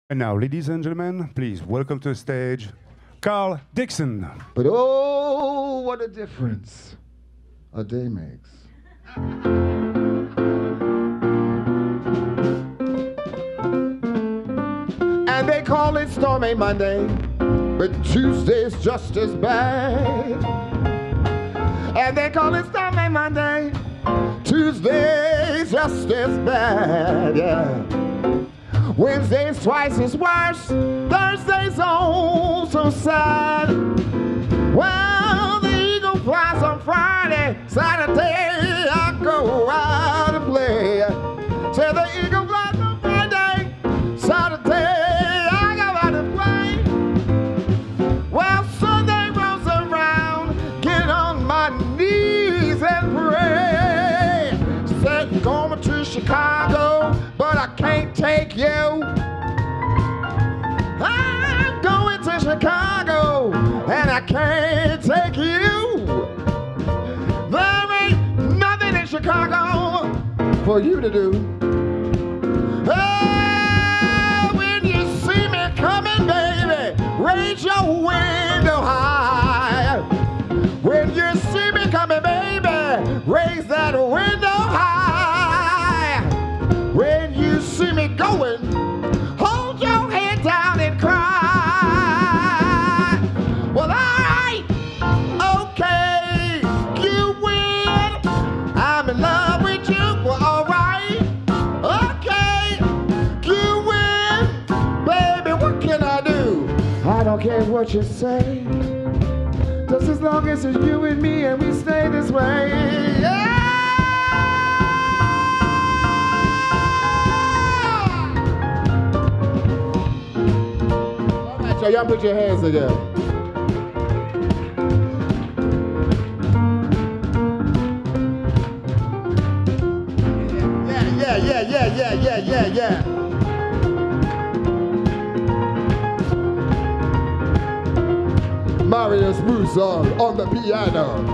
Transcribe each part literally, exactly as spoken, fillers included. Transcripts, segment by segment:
And now, ladies and gentlemen, please welcome to the stage, Karl Dixon. But oh, what a difference a day makes. And they call it Stormy Monday, but Tuesday's just as bad. And they call it Stormy Monday, Tuesday's just as bad, yeah. Wednesday's twice as worse, Thursday's oh so sad. Well, the eagle flies on Friday, Saturday I go out and play. Say the eagle flies on Friday, Saturday I go out and play. Well, Sunday rolls around, get on my knees and pray. Said going to Chicago, but I can't take you. I'm going to Chicago, and I can't take you. There ain't nothing in Chicago for you to do. Oh, when you see me coming, baby, raise your window high. When you see me coming, baby, raise that window high. When you see me going, hold your head down and cry. Well, all right, okay, you win. I'm in love with you. Well, all right, okay, you win. Baby, what can I do? I don't care what you say, just as long as it's you and me and we stay this way. Yeah. So y'all put your hands together. Yeah, yeah, yeah, yeah, yeah, yeah, yeah, yeah. Mario Sprouse on, on the piano.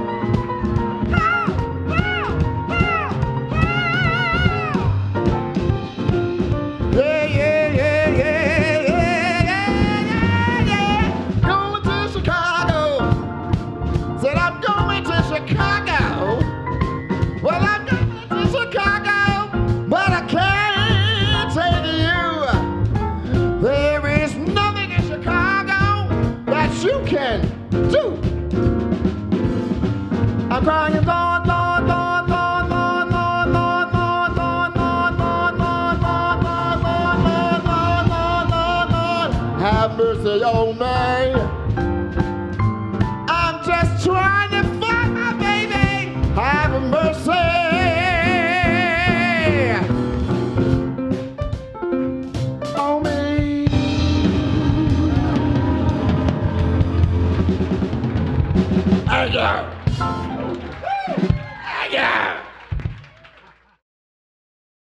Yeah, yeah, yeah, yeah, yeah. Said I'm going to Chicago. Well, I'm going to Chicago, but I can't take you. There is nothing in Chicago that you can do. I'm crying, Lord, Lord, Lord, Lord, Lord, Lord, Lord, Lord, Lord, Lord, Lord, Lord, Lord, Lord, Lord, Lord, Lord, Lord, Lord, have mercy on me. Trying to find my baby, have mercy on me. Thank you.